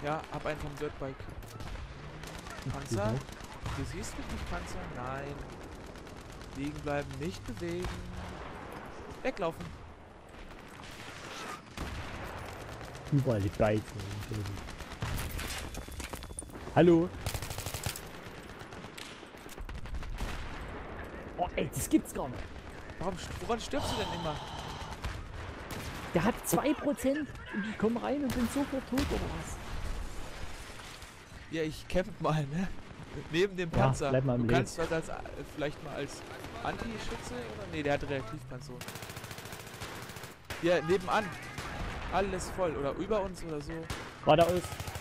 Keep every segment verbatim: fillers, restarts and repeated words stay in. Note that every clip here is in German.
Ja, hab einen vom Dirtbike. Panzer? Du siehst mich nicht, Panzer? Nein. Liegen bleiben, nicht bewegen. Weglaufen. Überall die Bikes. Hallo? Oh ey, das gibt's gar nicht. Warum, woran stirbst du denn immer? Der hat zwei Prozent und ich komme rein und bin sofort tot oder was? Ja, ich camp mal, ne? Neben dem Ja, Panzer. bleib mal im du Leben. kannst das als, äh, vielleicht mal als Anti-Schütze oder? Ne, der hat Reaktivpanzer. Ja, nebenan. Alles voll. Oder über uns oder so. War da aus?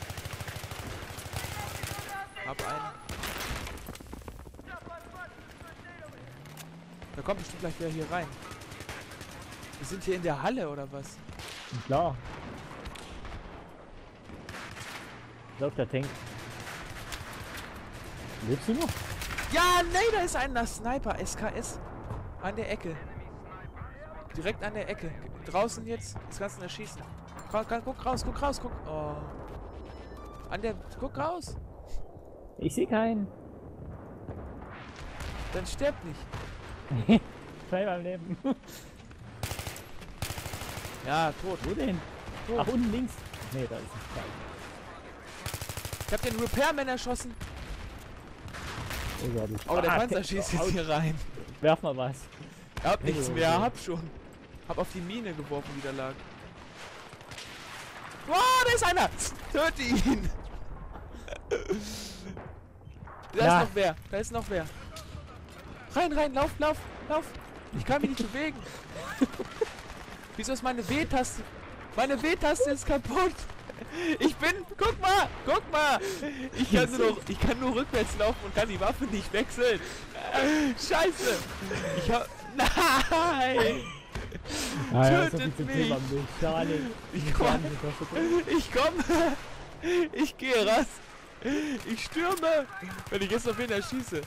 Hab einen. Da kommt bestimmt gleich wieder hier rein. Wir sind hier in der Halle oder was? Klar. Lauf der Tank. Lebst du noch? Ja, nee, da ist ein Sniper. S K S. An der Ecke. Direkt an der Ecke. Draußen jetzt. Das kannst du erschießen. Guck, guck raus, guck raus, guck. Oh. An der. Guck raus. Ich sehe keinen. Dann stirb nicht. Bleib am Leben. Ja, tot. Wo denn? Tot. Ach, unten links. Nee, da ist ein Stein. Ich hab den Repairman erschossen. Oh Gott, ich- Oh, der Ah, Panzer Tank- schießt oh, jetzt hier rein. Werf mal was. Hab nichts Oh, mehr, okay. hab schon. Hab auf die Mine geworfen, die da lag. Wow, da ist einer! Töte ihn! Da Ja. ist noch wer, da ist noch wer. Rein, rein, lauf, lauf, lauf! Ich kann mich nicht bewegen. Wieso ist meine W-Taste? Meine W-Taste ist kaputt! Ich bin, guck mal, guck mal! Ich kann nur, noch, ich kann nur rückwärts laufen und kann die Waffe nicht wechseln. Scheiße! Ich hab, nein! Ah, ja, so Tötet viel zum mich. Thema Milch. Schade. Ich komm, ich komme, ich gehe raus, ich stürme, wenn ich jetzt noch wen erschieße.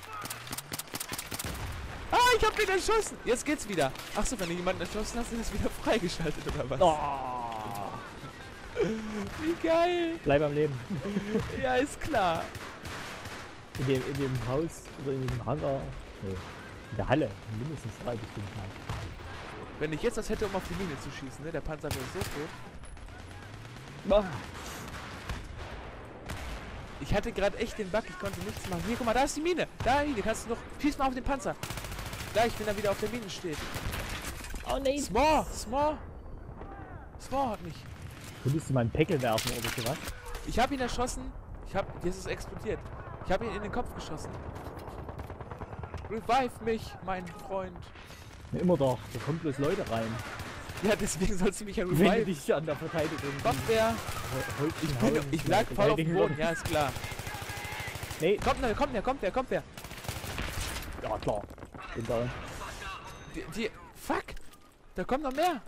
Ah, ich hab den erschossen. Jetzt geht's wieder. Achso, wenn du jemanden erschossen hast, ist es wieder freigeschaltet oder was? Oh. Wie geil. Bleib am Leben. Ja, ist klar. In dem, in dem Haus oder in dem Hangar. Nee. In der Halle. Mindestens drei bestimmt. Wenn ich jetzt das hätte, um auf die Mine zu schießen, ne? Der Panzer wäre so tot. Oh. Ich hatte gerade echt den Bug, ich konnte nichts machen. Hier, guck mal, da ist die Mine. Da, Mine, kannst du noch... Schieß mal auf den Panzer. Gleich, wenn er wieder auf der Mine steht. Oh nein. Small, Small. Small hat mich. Könntest du mal einen Päckel werfen oder sowas? Ich habe ihn erschossen. Ich habe... Jetzt ist es explodiert. Ich habe ihn in den Kopf geschossen. Revive mich, mein Freund. Ja, immer doch. Da kommen bloß Leute rein. Ja, deswegen sollst du mich ja Wenn du revive. dich an der Verteidigung Kopfwehr. Ich, bin, ich lag voll auf dem Boden, ja, ist klar. Nee, Kommt wer, kommt wer, kommt wer, kommt wer. ja klar. Bin da. Die, die... Fuck. Da kommt noch mehr.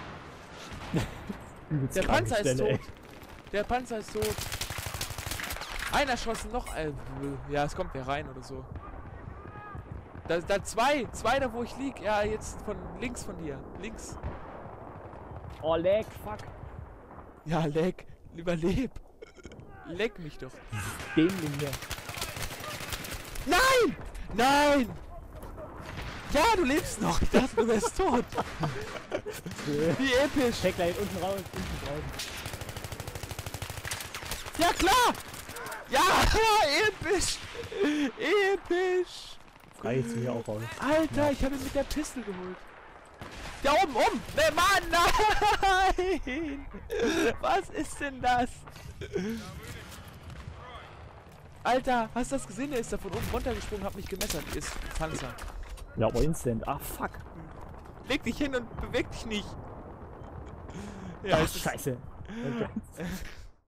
Übelst Der kranke Panzer ist Stelle, tot. Der Panzer ist tot. Einer erschossen, noch. Äh, ja, es kommt wer rein oder so. Da, da zwei. Zwei da, wo ich lieg. Ja, jetzt von links von dir. Links. ey. Oh, lag, fuck. Ja, leck. Überleb. Leck mich doch. Dämling hier. Nein! Nein! Ja, du lebst noch. Ich dachte, du wärst tot. Wie episch. Checkline unten raus, unten raus. Ja, klar! Ja, episch! Episch! Frei ist hier auch raus. Alter, ich habe ihn mit der Pistole geholt. Da oben, um! Ne, Mann, nein! Was ist denn das? Alter, hast du das gesehen? Der ist da von oben runtergesprungen, hat mich gemessert. Ist Panzer. Ja, aber instant. Ach, fuck. Leg dich hin und beweg dich nicht. Ja, Ach, es ist- scheiße. Okay.